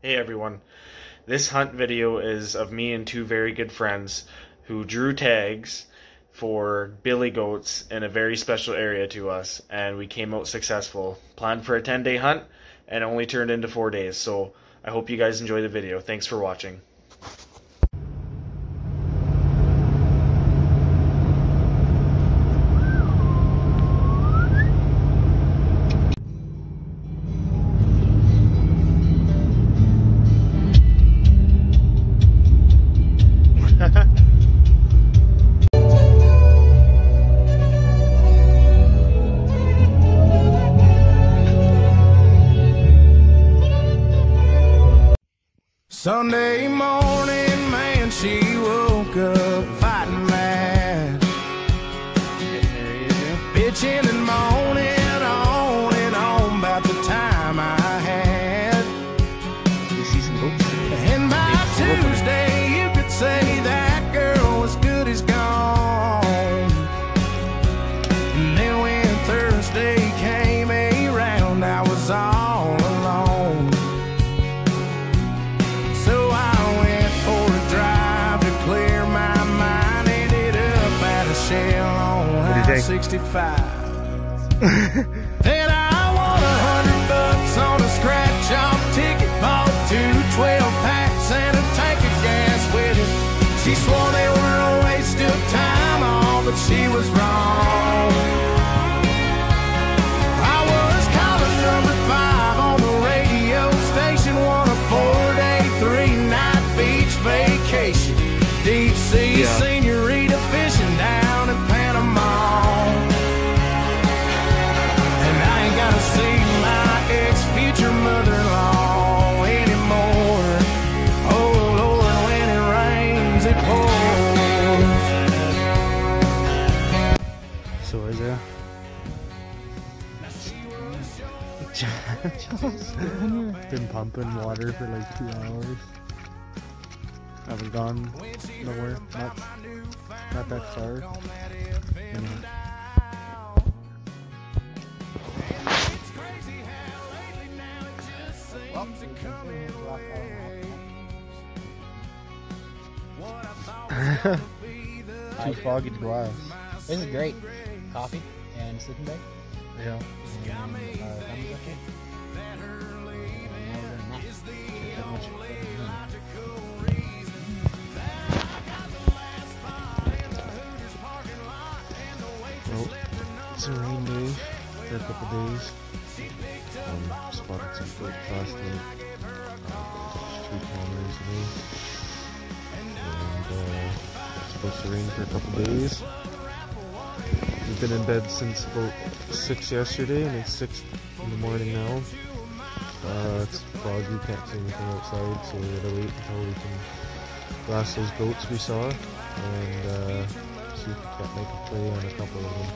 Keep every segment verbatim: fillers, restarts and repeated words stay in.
Hey everyone, this hunt video is of me and two very good friends who drew tags for billy goats in a very special area to us, and we came out successful. Planned for a ten day hunt and only turned into four days, so I hope you guys enjoy the video. Thanks for watching. Sunday morning, man, she woke up fighting mad, bitching and moaning on and on about the time I had. And by Tuesday, you could say that girl was good as gone. And then when Thursday came around, I was all alone. sixty-five. Then I won a hundred bucks on a scratch-off ticket, bought two twelve packs and a tank of gas with it. She swore they were a waste of time, all, but she was wrong. I was calling number five on the radio station, won a four-day, three-night beach vacation, deep sea yeah. senorita fishing down in Panama. Future mother-in-law anymore. Oh Lord, when it rains, it pours. So Isaiah, been pumping water for like two hours. Haven't gone nowhere much, not that far. You know. Too foggy to glass. This is great. Coffee and sleeping bag. Yeah. And, uh, thumbs up here. Well, it's a rain day for a couple days. Um, spotted some fruit last night. Um, two kilometers away. And uh, it's supposed to rain for a couple days. We've been in bed since about six yesterday, and it's six in the morning now. Uh, it's foggy, can't see anything outside, so we gotta wait until we can glass those goats we saw, and uh, see if we can't make a play on a couple of them.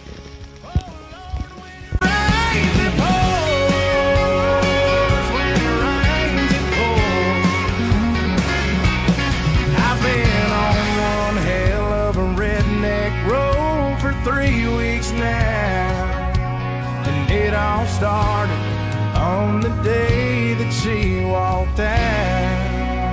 Three weeks now, and it all started on the day that she walked out.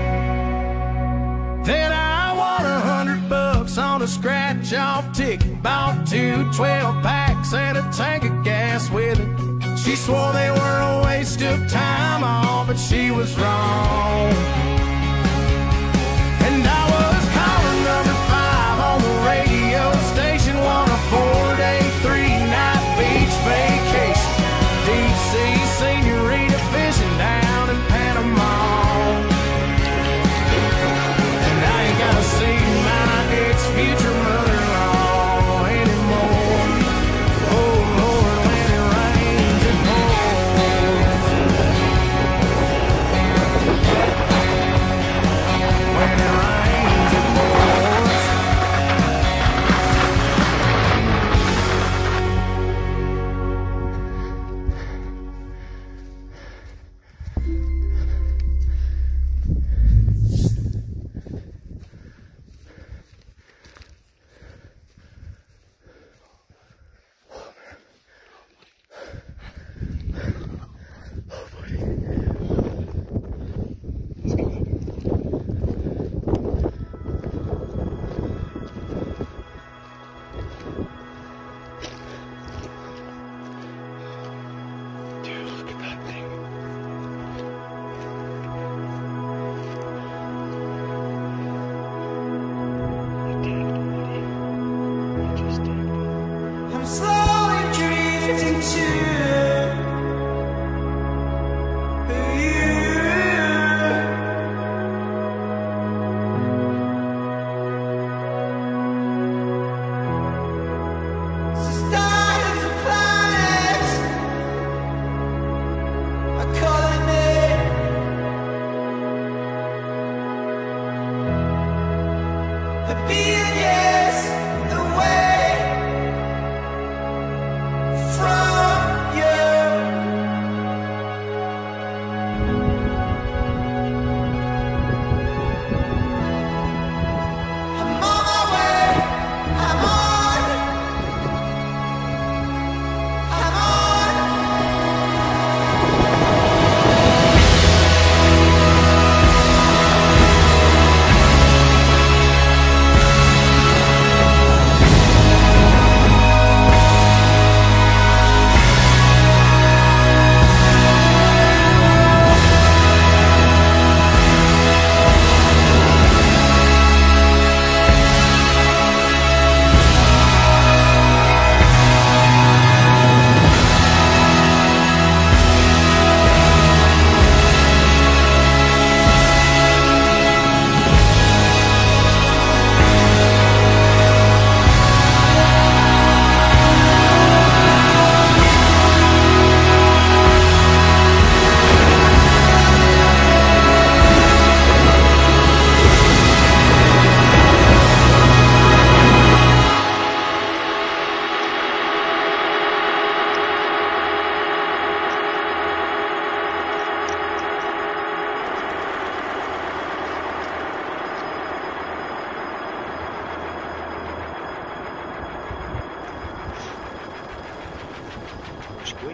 Then I won a hundred bucks on a scratch-off ticket, bought two twelve packs and a tank of gas with it. She swore they were a waste of time, all, but she was wrong. And I was calling number five on the radio station, won a four-day, three-night beach vacation, deep sea senorita fishing down in Panama. And I ain't gotta see my ex-future mother-in-law anymore. Oh Lord, when it rains, it pours.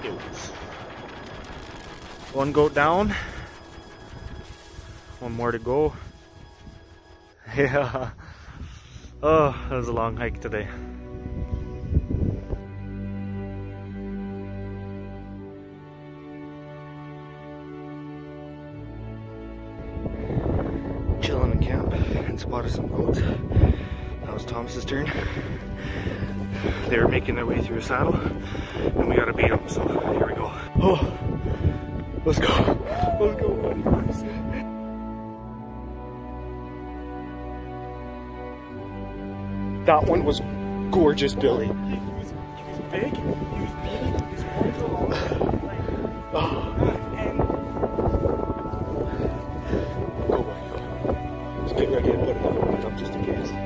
Hills. One goat down. One more to go. Yeah. Oh, that was a long hike today. Chilling in camp and spotted some goats. That was Thomas's turn. They were making their way through a saddle and we gotta beat them, so here we go. Oh, let's go. Let's go, buddy. That one was gorgeous, Billy. He was, he was big. He was big. His horns were long. Oh. And go, buddy, go. Just get ready to put another one up just in case.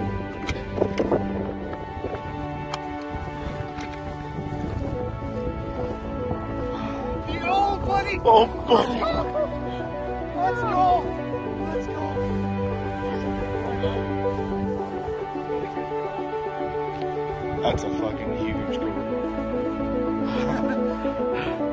Yo, buddy! Oh, buddy! Let's go! Let's go! That's a fucking huge goat.